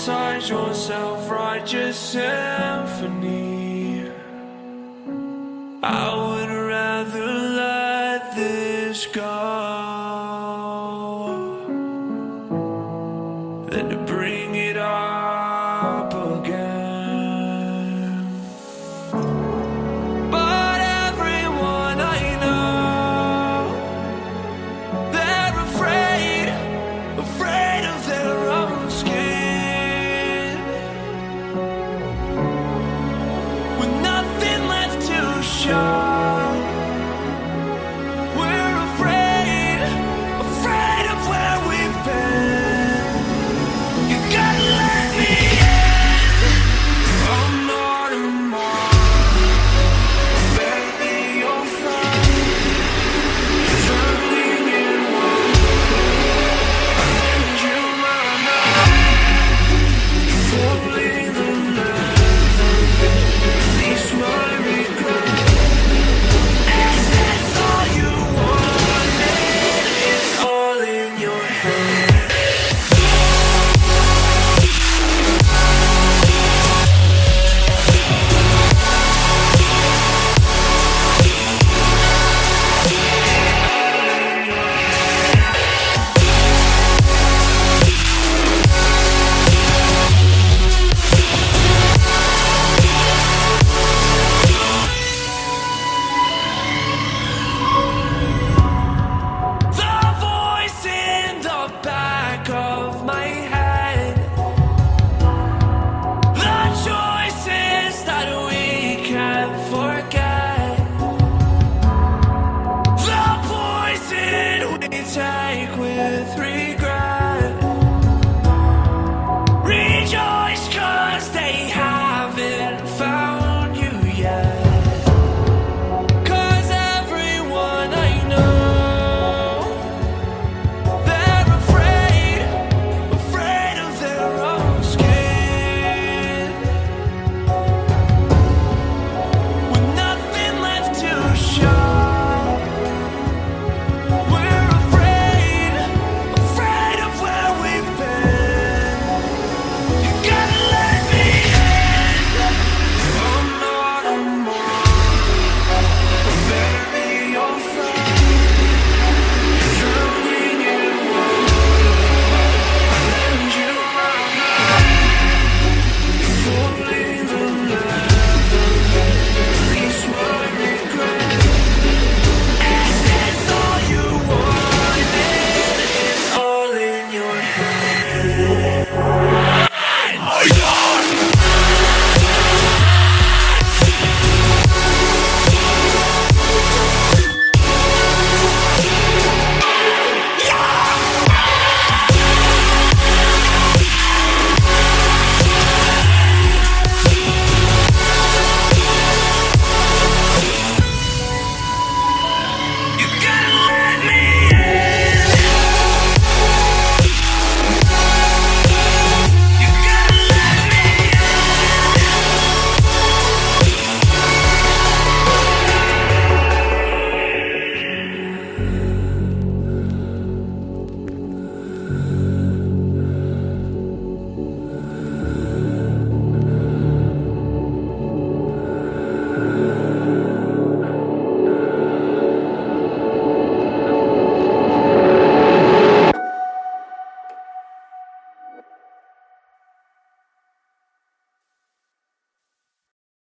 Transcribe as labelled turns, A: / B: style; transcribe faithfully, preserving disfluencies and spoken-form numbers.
A: inside your self-righteous symphony. I would rather let this go than to bring it up again. But everyone I know, they're afraid, afraid of their own skin, with nothing left to show. We're afraid, afraid of where we've been. You gotta let me in. I'm not a mark, barely your friend, drowning in water. I lend you my hand, falling in love, at least my regret. Is this all you wanted? It's all in your head. The voice in the back of my head, the choices that we can't forget.